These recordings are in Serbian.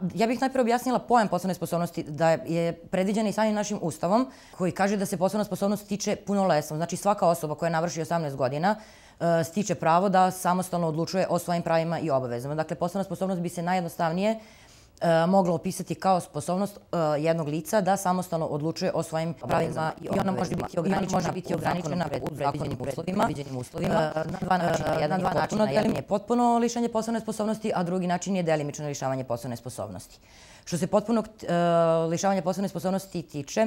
Ja bih najprije objasnila pojam poslovne sposobnosti, da je predviđena i samim našim ustavom, koji kaže da se poslovna sposobnost tiče punoletstvom. Znači svaka osoba koja navrši 18 godina stiče pravo da samostalno odlučuje o svojim pravima i obavezama. Dakle, poslovna sposobnost bi se najjednostavnije mogla opisati kao sposobnost jednog lica da samostalno odlučuje o svojim pravima i ona može biti ograničena u predviđenim uslovima na dva načina. Jedan je potpuno lišanje poslovne sposobnosti, a drugi način je delimično lišavanje poslovne sposobnosti. Što se potpunog lišavanja poslovne sposobnosti tiče,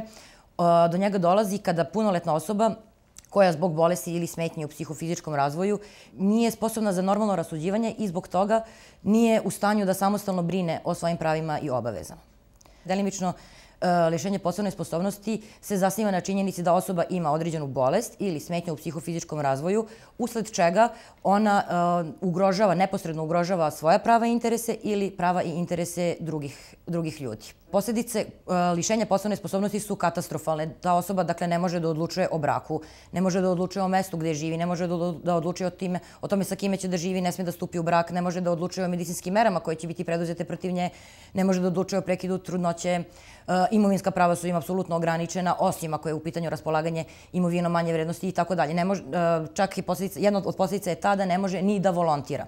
do njega dolazi kada punoletna osoba koja zbog bolesti ili smetnje u psihofizičkom razvoju nije sposobna za normalno rasuđivanje i zbog toga nije u stanju da samostalno brine o svojim pravima i obavezama. Delimično lišenje poslovne sposobnosti se zasniva na činjenici da osoba ima određenu bolest ili smetnju u psihofizičkom razvoju, usled čega ona neposredno ugrožava svoja prava i interese ili prava i interese drugih ljudi. Posljedice lišenja poslovne sposobnosti su katastrofalne. Ta osoba, dakle, ne može da odlučuje o braku, ne može da odlučuje o mestu gde živi, ne može da odlučuje o tome sa kime će da živi, ne sme da stupi u brak, ne može da odlučuje o medicinskim merama koje će biti preduzete protiv nje, ne može da odlučuje o prekidu trudnoće. Imovinska prava su im apsolutno ograničena, osim ako je u pitanju raspolaganje imovinom manje vrednosti i tako dalje. Čak i jedna od posljedica je ta da ne može ni da volontira.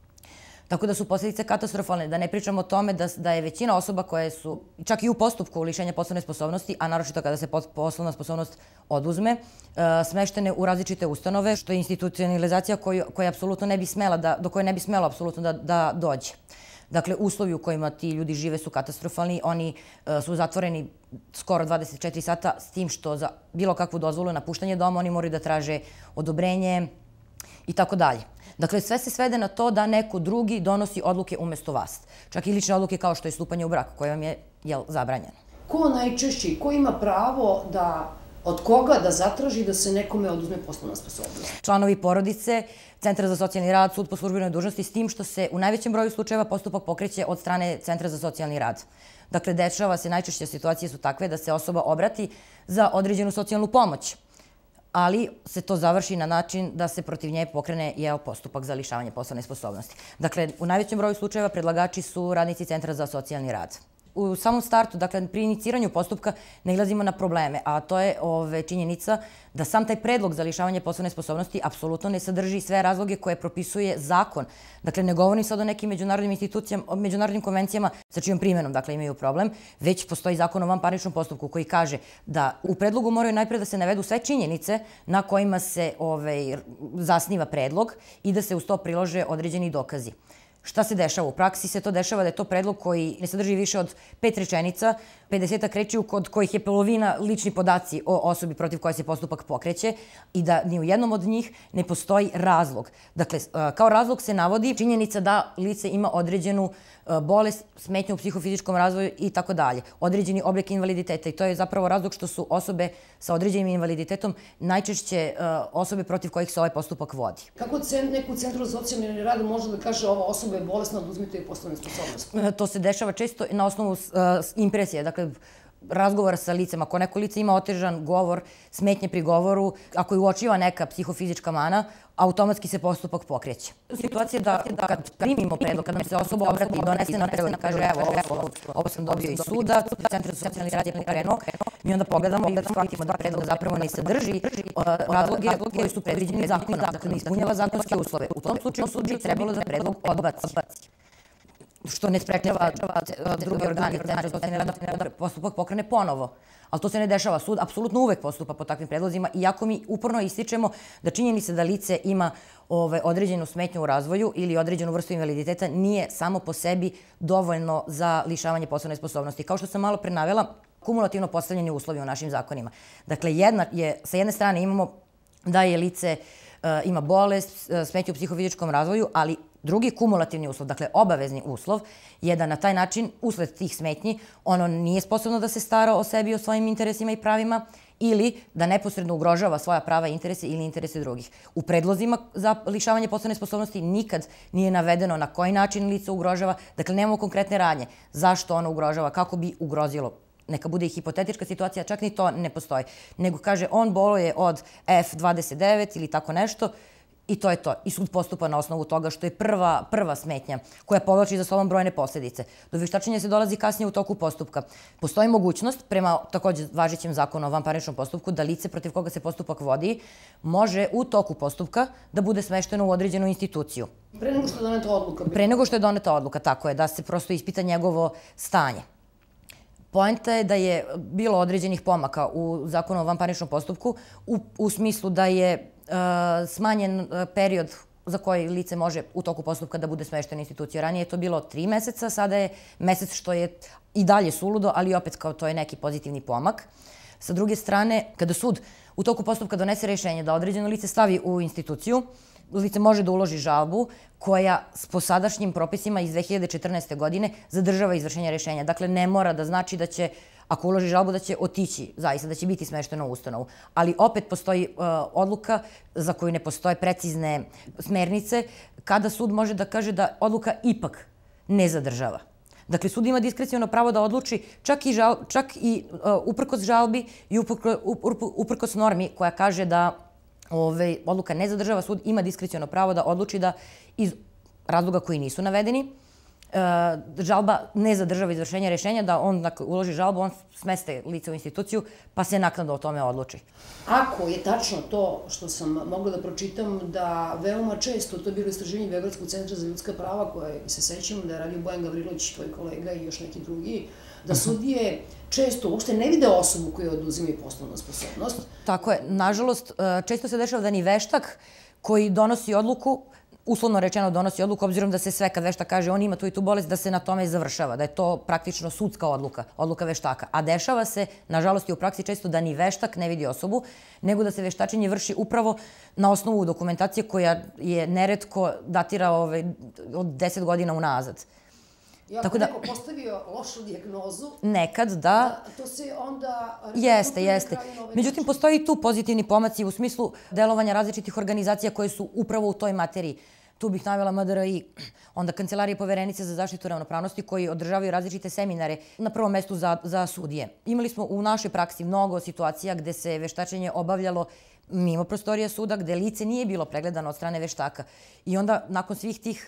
Tako da su posljedice katastrofalne, da ne pričamo o tome da je većina osoba koje su, čak i u postupku lišenja poslovne sposobnosti, a naročito kada se poslovna sposobnost oduzme, smeštene u različite ustanove, što je institucionalizacija koja apsolutno ne bi smela, do koje ne bi smelo apsolutno da dođe. Dakle, uslovi u kojima ti ljudi žive su katastrofalni, oni su zatvoreni skoro 24 sata, s tim što za bilo kakvu dozvolu napuštanje doma oni moraju da traže odobrenje i tako dalje. Dakle, sve se svede na to da neko drugi donosi odluke umesto vas. Čak i lične odluke kao što je stupanje u brak, koje vam je zabranjeno. Ko najčešće i ko ima pravo od koga da zatraži da se nekome oduzme poslovna sposobnost? Članovi porodice, Centar za socijalni rad, sud po službenoj dužnosti, s tim što se u najvećem broju slučajeva postupak pokreće od strane Centra za socijalni rad. Dakle, dešava se, najčešće situacije su takve da se osoba obrati za određenu socijalnu pomoć, ali se to završi na način da se protiv nje pokrene postupak za lišavanje poslovne sposobnosti. Dakle, u najvećem broju slučajeva predlagači su radnici Centra za socijalni rad. U samom startu, dakle, pri iniciranju postupka nailazimo na probleme, a to je činjenica da sam taj predlog za lišavanje poslovne sposobnosti apsolutno ne sadrži sve razloge koje propisuje zakon. Dakle, ne govorim sad o nekim međunarodnim institucijama, o međunarodnim konvencijama sa čijom primjenom, dakle, imaju problem, već postoji zakon o vanparničnom postupku koji kaže da u predlogu moraju najpre da se navedu sve činjenice na kojima se zasniva predlog i da se uz to prilože određeni dokazi. Šta se dešava? U praksi se to dešava da je to predlog koji ne sadrži više od 5 rečenica, 50 reči kod kojih je polovina lični podaci o osobi protiv koje se postupak pokreće i da ni u jednom od njih ne postoji razlog. Dakle, kao razlog se navodi činjenica da lice ima određenu bolest, smetnju u psihofizičkom razvoju i tako dalje. Određeni oblik invaliditeta i to je zapravo razlog što su osobe sa određenim invaliditetom najčešće osobe protiv kojih se ovaj postupak vodi. Kako neko u Centru za socijalni rad može da kaže ova osoba je bolesna, oduzmite joj poslovne sposobnosti? To se dešava često na osnovu impresije, dakle, razgovora sa licem. Ako neko lice ima otežan govor, smetnje pri govoru, ako je uočiva neka psihofizička mana, automatski se postupak pokreće. Situacija da kad primimo predlog, kad nam se osoba obrati i donese na predlog i kaže evo, ovo sam dobio iz suda, Centar za socijalni rad je pokrenuo, mi onda pogledamo i shvatimo da predlog zapravo ne sadrži razloge koji su predviđeni zakonom, dakle ne ispunjava zakonske uslove. U tom slučaju sud bi trebalo da predlog odbaci, što ne sprečava drugi organi, Centar za socijalni rad da postupak pokrene ponovo. Ali to se ne dešava. Sud apsolutno uvek postupa po takvim predlozima, iako mi uporno ističemo da činjenica da lice ima određenu smetnju u razvoju ili određenu vrstu invaliditeta nije samo po sebi dovoljno za lišavanje poslovne sposobnosti. Kao što sam malo pre navela, kumulativno postavljeni uslovi u našim zakonima. Dakle, sa jedne strane imamo da je lice ima bolest, smetnju u psihofizičkom razvoju, ali drugi kumulativni uslov, dakle obavezni uslov, je da na taj način, usled tih smetnji, ono nije sposobno da se stara o sebi, o svojim interesima i pravima ili da neposredno ugrožava svoja prava i interese ili interese drugih. U predlozima za lišavanje poslovne sposobnosti nikad nije navedeno na koji način lice ugrožava, dakle nemamo konkretne radnje. Zašto ono ugrožava, kako bi ugrozilo. Neka bude i hipotetička situacija, čak ni to ne postoji. Nego kaže on boluje od F29 ili tako nešto i to je to. I sud postupa na osnovu toga što je prva smetnja koja povlači za sobom brojne posledice. Do veštačenja se dolazi kasnije u toku postupka. Postoji mogućnost, prema takođe važećem zakonu o vanparničnom postupku, da lice protiv koga se postupak vodi može u toku postupka da bude smešteno u određenu instituciju. Pre nego što je doneta odluka? Pre nego što je doneta odluka, tako je, da se prosto ispita njegovo stanje. Poenta je da je bilo određenih pomaka u zakonu o vanparničnom postupku u smislu da je smanjen period za koji lice može u toku postupka da bude smešteno u instituciju. Ranije je to bilo 3 meseca, sada je mesec, što je i dalje suludo, ali opet kao to je neki pozitivni pomak. Sa druge strane, kada sud u toku postupka donese rešenje da određeno lice stavi u instituciju, lice može da uloži žalbu koja po sadašnjim propisima iz 2014. godine zadržava izvršenje rešenja. Dakle, ne mora da znači da će, ako uloži žalbu, da će otići, zaista, da će biti smešteno u ustanovu. Ali opet postoji odluka za koju ne postoje precizne smernice, kada sud može da kaže da odluka ipak ne zadržava. Dakle, sud ima diskrecijono pravo da odluči čak i uprkos žalbi i uprkos normi koja kaže da odluka ne zadržava, sud ima diskrecijono pravo da odluči da iz razloga koji nisu navedeni žalba ne zadržava izvršenje rešenja, da on uloži žalbu, on smeste lice u instituciju, pa se naknadno o tome odluči. Ako je tačno to što sam mogla da pročitam, da veoma često, to je bilo istraživanje Beogradskog centra za ljudska prava, koje se sećam da je radio Bojan Gavrilović, tvoj kolega i još neki drugi, da sudije često uopšte ne vide osobu koja oduzima i poslovnu sposobnost. Tako je. Nažalost, često se dešava da ni veštak koji donosi odluku, uslovno rečeno donosi odluku, obzirom da se sve kad veštak kaže on ima tu i tu bolest, da se na tome završava, da je to praktično sudska odluka veštaka. A dešava se, nažalost i u praksi često, da ni veštak ne vidi osobu, nego da se veštačenje vrši upravo na osnovu dokumentacije koja je neretko datira od 10 godina unazad. I ako neko postavio lošu dijagnozu, nekad, da. To se onda... Jeste. Međutim, postoji i tu pozitivni pomaci u smislu delovanja različitih organizacija koje su upravo u toj materiji. Tu bih navela MDRI, onda Kancelarije Poverenice za zaštitu ravnopravnosti, koji održavaju različite seminare na prvom mestu za sudije. Imali smo u našoj praksi mnogo situacija gde se veštačenje obavljalo mimo prostorija suda, gde lice nije bilo pregledano od strane veštaka. I onda, nakon svih tih,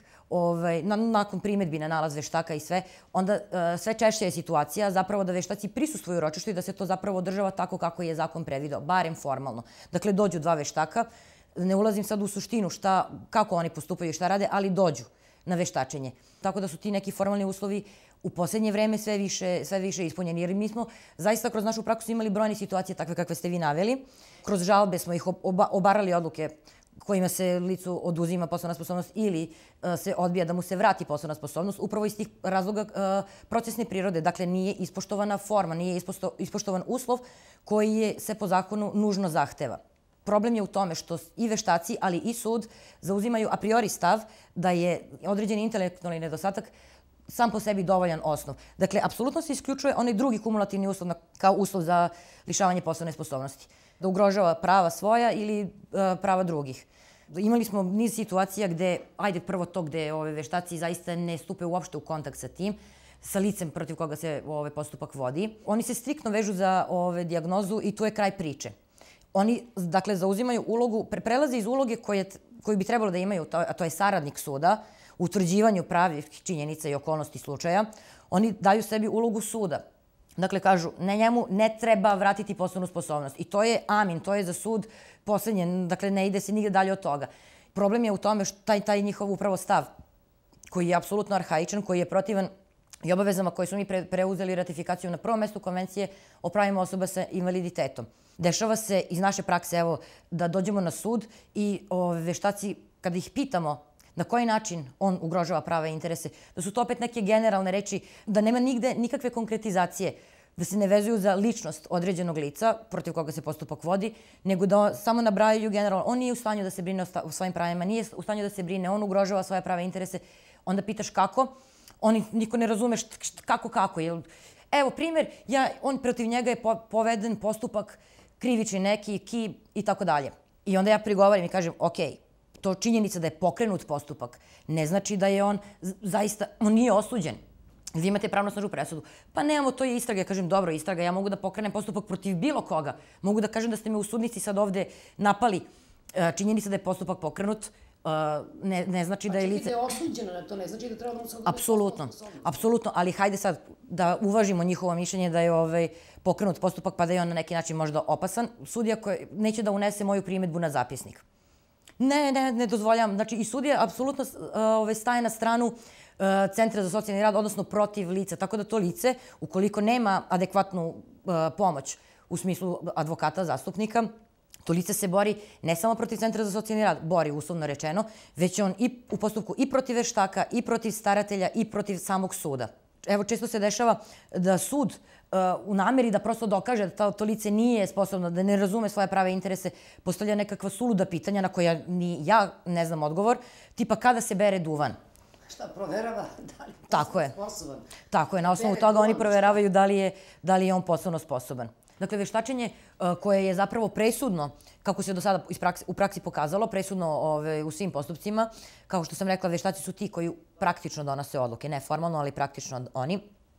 nakon primetbi na nalaz veštaka i sve, onda sve češća je situacija zapravo da veštaci prisustvuju ročištu i da se to zapravo održava tako kako je zakon predvideo, barem formalno. Dakle, dođu 2 veštaka, ne ulazim sad u suštinu kako oni postupaju i šta rade, ali dođu na veštačenje. Tako da su ti neki formalni uslovi u poslednje vreme sve više ispunjeni. Jer mi smo zaista kroz našu praksu imali brojne situacije takve kakve ste vi naveli. Kroz žalbe smo ih obarali odluke kojima se licu oduzima poslovna sposobnost ili se odbija da mu se vrati poslovna sposobnost, upravo iz tih razloga procesne prirode. Dakle, nije ispoštovana forma, nije ispoštovan uslov koji se po zakonu nužno zahteva. Problem je u tome što i veštaci, ali i sud zauzimaju a priori stav da je određeni intelektualni nedostatak sam po sebi dovoljan osnov. Dakle, apsolutno se isključuje onaj drugi kumulativni uslov kao uslov za lišavanje poslovne sposobnosti. Da ugrožava prava svoja ili prava drugih. Imali smo niz situacija gde, prvo to gde veštaci zaista ne stupe uopšte u kontakt sa tim, sa licem protiv koga se postupak vodi. Oni se striktno vežu za dijagnozu i tu je kraj priče. Oni, dakle, zauzimaju ulogu, prelaze iz uloge koju bi trebalo da imaju, a to je saradnik suda, u utvrđivanju pravih činjenica i okolnosti slučaja. Oni daju sebi ulogu suda. Dakle, kažu, njemu ne treba vratiti poslovnu sposobnost. I to je amin, to je za sud poslednje, dakle, ne ide se nigde dalje od toga. Problem je u tome što taj njihov upravo stav, koji je apsolutno arhaičan, koji je protivan i obavezama koje su mi preuzeli ratifikacijom na prvom mestu Konvencije o pravima osoba sa invaliditetom. Dešava se iz naše prakse, evo, da dođemo na sud i veštaci, kada ih pitamo na koji način on ugrožava prava i interese, da su to opet neke generalne reči, da nema nigde nikakve konkretizacije, da se ne vezuju za ličnost određenog lica protiv koga se postupak vodi, nego da samo nabrajaju generalno, on nije u stanju da se brine o svojim pravima, nije u stanju da se brine, on ugrožava svoje prava i interese, onda pitaš kako, niko ne razume kako. Evo, primjer, on protiv njega je poveden postupak krivični neki, i tako dalje. I onda ja prigovaram i kažem, okej, to činjenica da je pokrenut postupak ne znači da je on zaista, on nije osuđen. Vi imate pravnosnažnu presudu. Pa nemamo, to je istraga. Ja kažem, dobro, istraga, ja mogu da pokrenem postupak protiv bilo koga. Mogu da kažem da ste me u sudnici sad ovde napali Činjenica da je postupak pokrenut ne znači da je lice... Pa čekaj da je osuđeno na to, ne znači da treba da mu se oduzme Apsolutno, apsolutno, ali hajde sad da uvažimo njihovo mišljenje da je pokrenut postupak pa da je on na neki način možda opasan. Sudija koji neće da unese moju primedbu na zapisnik. Ne dozvoljam. Znači i sudija apsolutno staje na stranu Centra za socijalni rad, odnosno protiv lica. Tako da to lice, ukoliko nema adekvatnu pomoć u smislu advokata, zastupnika, to lice se bori ne samo protiv Centra za socijalni rad, bori uslovno rečeno, već on i u postupku i protiv veštaka, i protiv staratelja, i protiv samog suda. Evo, često se dešava da sud u nameri da prosto dokaže da to lice nije sposobno, da ne razume svoje prave interese, postavlja nekakva suluda pitanja na koja ni ja ne znam odgovor, tipa kada se bere duvan. Šta, proverava da li je sposoban? Tako je, na osnovu toga oni proveravaju da li je on poslovno sposoban. Dakle, veštačenje koje je zapravo presudno, kako se do sada u praksi pokazalo, presudno u svim postupcima, kao što sam rekla, veštaci su ti koji praktično donose odluke, ne formalno, ali praktično oni.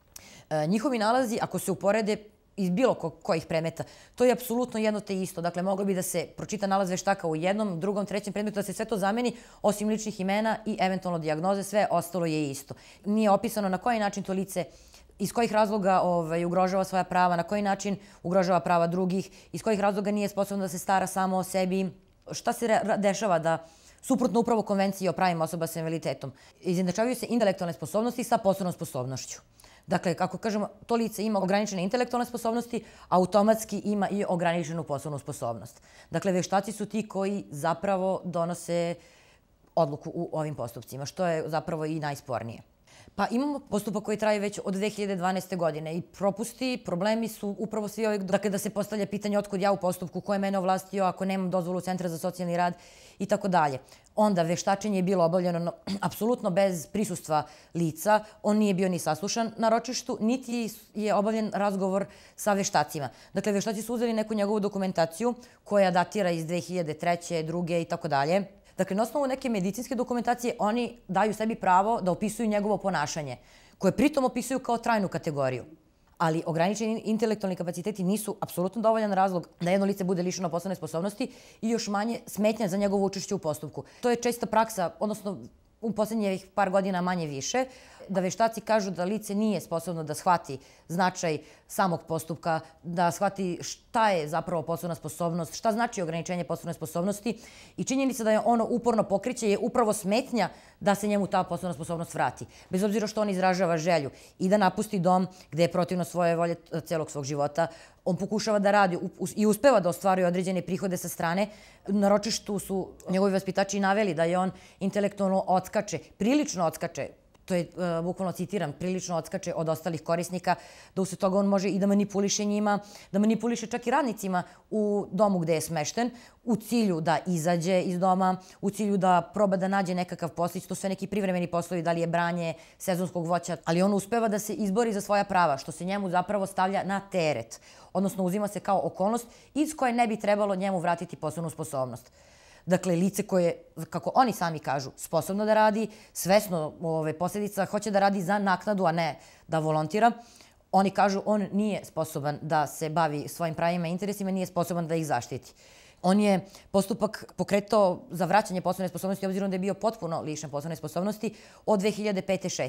Njihovi nalazi, ako se uporede iz bilo kojih predmeta, to je apsolutno jedno te isto. Dakle, moglo bi da se pročita nalaz veštaka u jednom, drugom, trećem predmetu, da se sve to zameni, osim ličnih imena i eventualno dijagnoze, sve ostalo je isto. Nije opisano na koji način to lice, iz kojih razloga ugrožava svoja prava, na koji način ugrožava prava drugih, iz kojih razloga nije sposobno da se stara samo o sebi. Šta se dešava da, suprotno upravo konvenciji o pravima osoba sa invaliditetom, izjednačavaju se intelektualne sposobnosti sa poslovnom sposobnošću. Dakle, kako kažemo, to lice ima ograničene intelektualne sposobnosti, automatski ima i ograničenu poslovnu sposobnost. Dakle, veštaci su ti koji zapravo donose odluku u ovim postupcima, što je zapravo i najspornije. Pa imamo postupak koji traje već od 2012. godine i propusti, problemi su upravo svi ovi, dakle da se postavlja pitanje otkud ja u postupku, ko je mene ovlastio ako nemam dozvolu Centra za socijalni rad i tako dalje. Onda veštačenje je bilo obavljeno apsolutno bez prisustva lica, on nije bio ni saslušan na ročištu, niti je obavljen razgovor sa veštacima. Dakle, veštaci su uzeli neku njegovu dokumentaciju koja datira iz 2003. 2. i tako dalje. Dakle, na osnovu neke medicinske dokumentacije oni daju sebi pravo da opisuju njegovo ponašanje, koje pritom opisuju kao trajnu kategoriju. Ali ograničeni intelektualni kapaciteti nisu apsolutno dovoljan razlog da jedno lice bude lišeno poslovne sposobnosti i još manje smetnja za njegovo učešće u postupku. To je česta praksa, odnosno u poslednjih par godina manje više, da veštaci kažu da lice nije sposobno da shvati značaj samog postupka, da shvati šta je zapravo poslovna sposobnost, šta znači ograničenje poslovne sposobnosti i činjenica da je ono uporno pokriće je upravo smetnja da se njemu ta poslovna sposobnost vrati. Bez obzira što on izražava želju i da napusti dom gde je protivno svoje volje celog svog života, on pokušava da radi i uspeva da ostvaruje određene prihode sa strane. Na ročištu su njegovi vaspitači naveli da je on intelektualno odskače, prilično odskače, to je, bukvalno citiram, prilično odskače od ostalih korisnika, da usled toga on može i da manipuliše njima, da manipuliše čak i radnicima u domu gde je smešten, u cilju da izađe iz doma, u cilju da proba da nađe nekakav poslić, to su sve neki privremeni poslovi, da li je branje sezonskog voća, ali on uspeva da se izbori za svoja prava, što se njemu zapravo stavlja na teret, odnosno uzima se kao okolnost iz koje ne bi trebalo njemu vratiti poslovnu sposobnost. Dakle, lice koje, kako oni sami kažu, sposobno da radi, svesno posljedica, hoće da radi za naknadu, a ne da volontira. Oni kažu on nije sposoban da se bavi svojim pravima i interesima, nije sposoban da ih zaštiti. On je postupak pokretao za vraćanje poslovne sposobnosti, obzirom da je bio potpuno lišen poslovne sposobnosti, od 2005-2006.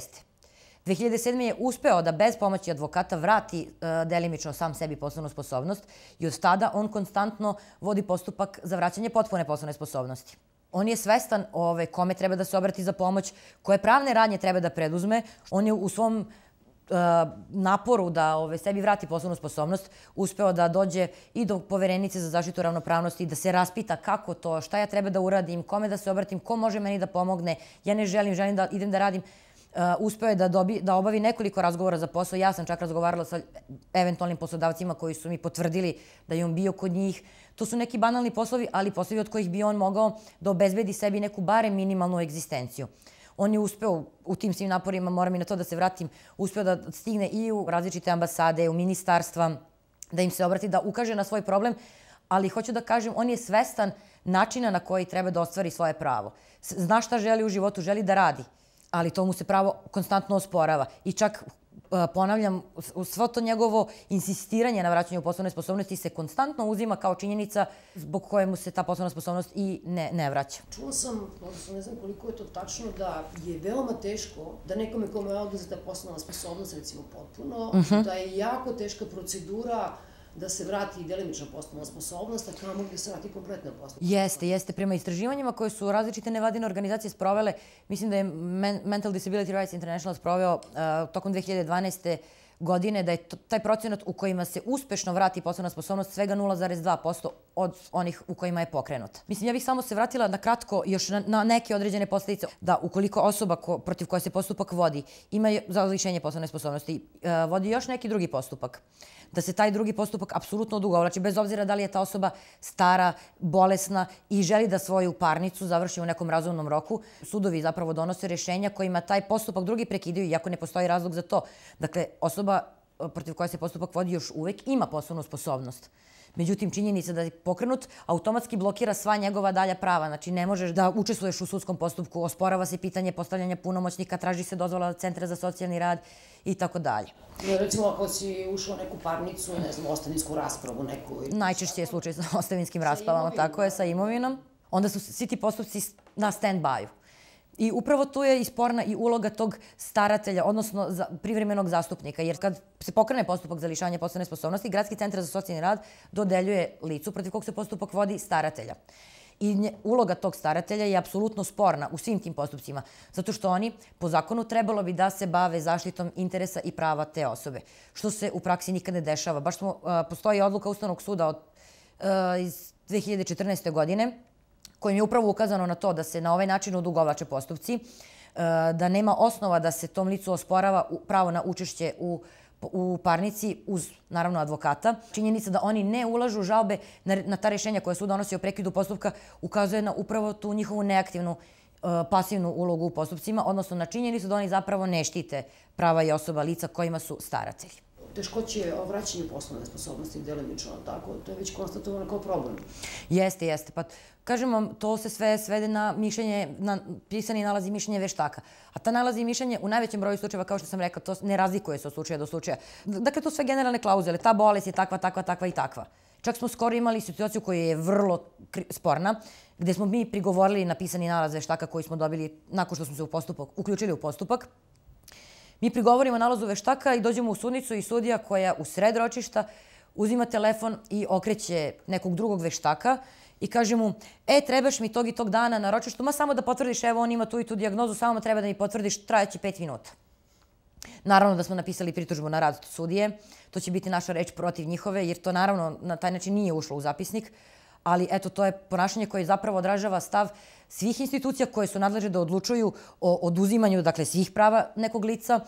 2007. je uspeo da bez pomoći advokata vrati delimično sam sebi poslovnu sposobnost i od tada on konstantno vodi postupak za vraćanje potpune poslovne sposobnosti. On je svestan kome treba da se obrati za pomoć, koje pravne radnje treba da preduzme. On je u svom naporu da sebi vrati poslovnu sposobnost uspeo da dođe i do Poverenice za zaštitu ravnopravnosti, da se raspita kako to, šta ja treba da uradim, kome da se obratim, ko može meni da pomogne, ja ne želim da idem da radim. Uspeo je da obavi nekoliko razgovora za posao. Ja sam čak razgovarala sa eventualnim poslodavcima koji su mi potvrdili da je on bio kod njih. To su neki banalni poslovi, ali poslovi od kojih bi on mogao da obezbedi sebi neku barem minimalnu egzistenciju. On je uspeo u tim svim naporima, moram i na to da se vratim, uspeo da stigne i u različite ambasade, u ministarstva, da im se obrati, da ukaže na svoj problem, ali hoću da kažem, on je svestan načina na koji treba da ostvari svoje pravo. Zna šta želi u životu, želi da radi, ali to mu se pravo konstantno osporava. I čak ponavljam, svo to njegovo insistiranje na vraćanju poslovne sposobnosti se konstantno uzima kao činjenica zbog koje mu se ta poslovna sposobnost i ne vraća. Čula sam, odnosno ne znam koliko je to tačno, da je veoma teško da nekome kome je oduzeta poslovna sposobnost, recimo potpuno, da je jako teška procedura da se vrati delimična poslovna sposobnost, a kamoli da se vrati kompletna poslovna sposobnost. Jeste. Prema istraživanjima koje su različite nevladine organizacije sprovele, mislim da je Mental Disability Rights International sproveo tokom 2012. godine, da je taj procenat u kojima se uspešno vrati poslovna sposobnost svega 0,2% od onih u kojima je pokrenuta. Mislim, ja bih samo se vratila na kratko još na neke određene posledice. Da, ukoliko osoba protiv koje se postupak vodi ima za lišenje poslovne sposobnosti, vodi još neki drugi postupak, da se taj drugi postupak apsolutno odugovlači, bez obzira da li je ta osoba stara, bolesna i želi da svoju parnicu završi u nekom razumnom roku. Sudovi zapravo donose rješenja kojima taj postupak drugi prekidaju, iako ne postoji razlog za to. Dakle, osoba protiv koje se postupak vodi još uvek ima poslovnu sposobnost. Međutim, činjenica da je pokrenut automatski blokira sva njegova dalja prava. Znači, ne možeš da učestvuješ u sudskom postupku, osporava se pitanje postavljanja punomoćnika, traži se dozvola od Centra za socijalni rad i tako dalje. Recimo, ako si ušao u neku parnicu, ne znam, ostavinsku raspravu neku... Najčešće je slučaj sa ostavinskim raspravama, tako je, sa imovinom. Onda su svi ti postupci na stand-by-u. I upravo tu je i sporna i uloga tog staratelja, odnosno privremenog zastupnika, jer kad se pokrene postupak za lišavanje poslovne sposobnosti, Gradski centar za socijalni rad dodeljuje licu protiv kog se postupak vodi staratelja. I uloga tog staratelja je apsolutno sporna u svim tim postupcima, zato što oni po zakonu trebalo bi da se bave zaštitom interesa i prava te osobe, što se u praksi nikad ne dešava. Postoji odluka Ustavnog suda iz 2014. godine, kojim je upravo ukazano na to da se na ovaj način odugovlače postupci, da nema osnova da se tom licu osporava pravo na učešće u parnici uz, naravno, advokata. Činjenica da oni ne ulažu žalbe na ta rješenja koje sud donosi o prekidu postupka ukazuje na upravo tu njihovu neaktivnu, pasivnu ulogu u postupcima, odnosno na činjenicu da oni zapravo ne štite prava i osoba lica kojima su staratelji. Teškoće o vraćanju poslovne sposobnosti delimično, tako? To je već konstatovano kao problem. Jeste. Pa, kažem vam, to se sve svede na mišljenje, na pisani nalazi mišljenje veštaka. A ta nalazi mišljenje u najvećem broju slučajeva, kao što sam rekla, to ne razlikuje se od slučaja do slučaja. Dakle, to su sve generalne klauzule. Ta bolest je takva i takva. Čak smo skoro imali situaciju koja je vrlo sporna, gde smo mi prigovorili na pisani nalaz veštaka koji smo dobili nakon što smo se uključili u postupak. Mi prigovorimo nalazu veštaka i dođemo u sudnicu i sudija koja u sred ročišta uzima telefon i okreće nekog drugog veštaka i kaže mu, trebaš mi tog i tog dana na ročištu, ma samo da potvrdiš, evo on ima tu i tu dijagnozu, samo treba da mi potvrdiš, trajaće 5 minuta. Naravno da smo napisali pritužbu na rad sudije, to će biti naša reč protiv njihove, jer to naravno na taj način nije ušlo u zapisnik, ali eto, to je ponašanje koje zapravo odražava stav svih institucija koje su nadležne da odlučuju o oduzimanju, dakle, svih prava nekog lica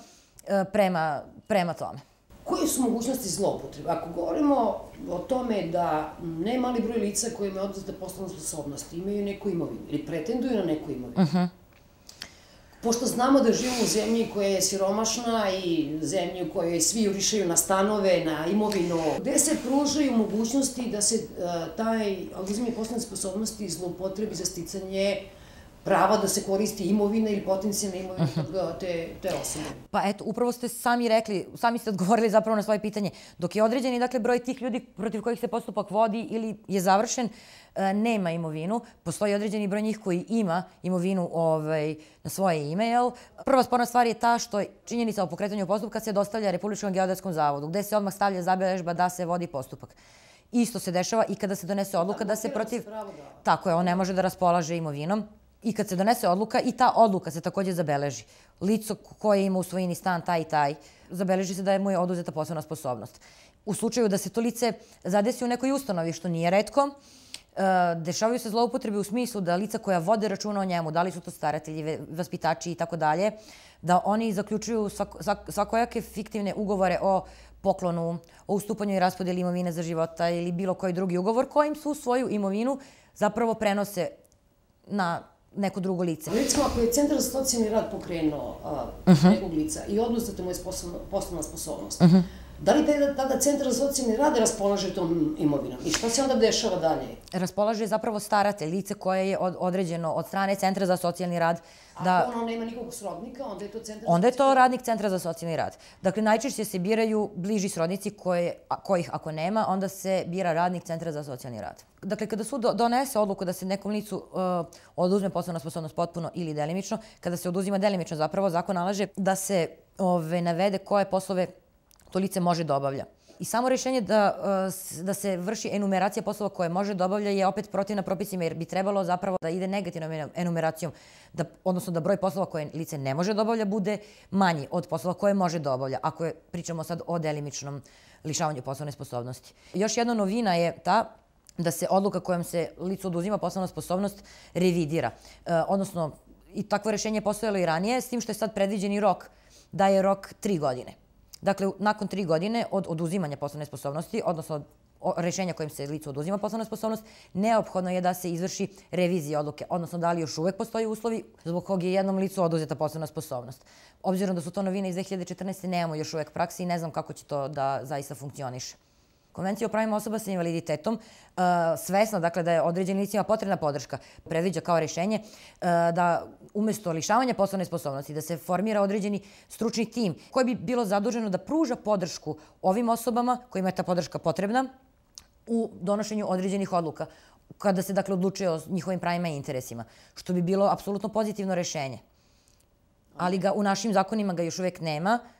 prema tome. Koje su mogućnosti zloupotrebe? Ako govorimo o tome da ne mali broj lica kojima je oduzeta poslovna sposobnost imaju neku imovinu ili pretenduju na neku imovinu, pošto znamo da živimo u zemlji koja je siromašna i zemlji u kojoj svi jurišaju na stanove, na imovinu, gde se pružaju mogućnosti da se taj oduzimanje poslovne sposobnosti zloupotrebi za sticanje prava da se koristi imovina ili potencijalna imovina te osobe. Pa eto, upravo ste sami rekli, sami ste odgovorili zapravo na svoje pitanje. Dok je određeni, dakle, broj tih ljudi protiv kojih se postupak vodi ili je završen, nema imovinu. Postoji određeni broj njih koji ima imovinu na svoje ime. Prva sporna stvar je ta što činjenica o pokretanju postupka se dostavlja Republičkom geodetskom zavodu, gde se odmah stavlja zabeležba da se vodi postupak. Isto se dešava i kada se donese odluka da se protiv... Tako je, on ne može da raspolaže imovinom. I kad se donese odluka, i ta odluka se također zabeleži. Lico koje ima u svojini stan taj i taj, zabeleži se da mu je oduzeta poslovna sposobnost. U slučaju da se to lice zadesi u nekoj ustanovi, što nije retko, dešavaju se zloupotrebe u smislu da lica koja vode računa o njemu, da li su to staratelji, vaspitači i tako dalje, da oni zaključuju svakojake fiktivne ugovore o poklonu, o ustupanju i raspodjeli imovine za života ili bilo koji drugi ugovor kojim su svoju imovinu zapravo prenose na neko drugo lice. Recimo, ako je Centar za socijalni rad pokrenuo nekog lica i oduzeta mu je poslovna sposobnost, Da li tada Centar za socijalni rad raspolaže tom imovinom? I šta se onda dešava dalje? Raspolaže zapravo staratelj, lice koje je određeno od strane Centra za socijalni rad. Ako ono nema nikog srodnika, onda je to Centar za socijalni rad? Onda je to radnik Centra za socijalni rad. Dakle, najčešće se biraju bliži srodnici kojih ako nema, onda se bira radnik Centra za socijalni rad. Dakle, kada sud donese odluku da se nekom licu oduzme poslovna sposobnost potpuno ili delimično, kada se oduzima delimično, zapravo zakon nalaže da se navede koje poslove to lice može da obavlja. I samo rješenje da se vrši enumeracija poslova koje može da obavlja je opet protivna propisima, jer bi trebalo zapravo da ide negativnom enumeracijom, odnosno da broj poslova koje lice ne može da obavlja bude manji od poslova koje može da obavlja, ako pričamo sad o delimičnom lišavanju poslovne sposobnosti. Još jedna novina je ta da se odluka kojom se licu oduzima poslovna sposobnost revidira. Odnosno, i takvo rješenje je postojalo i ranije, s tim što je sad predviđeni rok, da je rok 3 godine. Dakle, nakon 3 godine od oduzimanja poslovne sposobnosti, odnosno rješenja kojim se licu oduzima poslovna sposobnost, neophodno je da se izvrši revizija odluke, odnosno da li još uvek postoji uslovi zbog kog je jednom licu oduzeta poslovna sposobnost. Obzirom da su to novine iz 2014. nemamo još uvek praksi i ne znam kako će to da zaista funkcioniše. Konvencija o pravima osoba sa invaliditetom, svesna dakle da je određenim licima potrebna podrška, predviđa kao rješenje da umjesto lišavanja poslovne sposobnosti da se formira određeni stručni tim koji bi bilo zaduženo da pruža podršku ovim osobama kojima je ta podrška potrebna u donošenju određenih odluka, kada se dakle odlučuje o njihovim pravima i interesima, što bi bilo apsolutno pozitivno rješenje. Ali u našim zakonima ga još uvijek nema.